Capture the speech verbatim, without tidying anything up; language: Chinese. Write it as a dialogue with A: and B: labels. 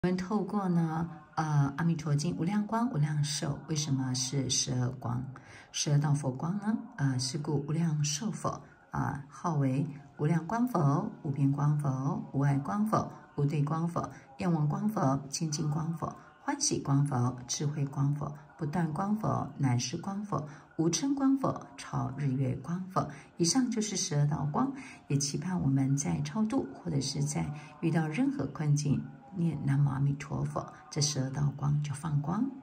A: 我们透过呢，呃，阿弥陀经无量光、无量寿，为什么是十二光？十二道佛光呢？呃，是故无量寿佛啊、呃，号为无量光佛、无边光佛、无碍光佛、无对光佛、愿王光佛、清净光佛、欢喜光佛、智慧光佛、不断光佛、乃是光佛、无称光佛、超日月光佛。以上就是十二道光，也期盼我们在超度或者是在遇到任何困境，念南无阿弥陀佛，这十二道光就放光。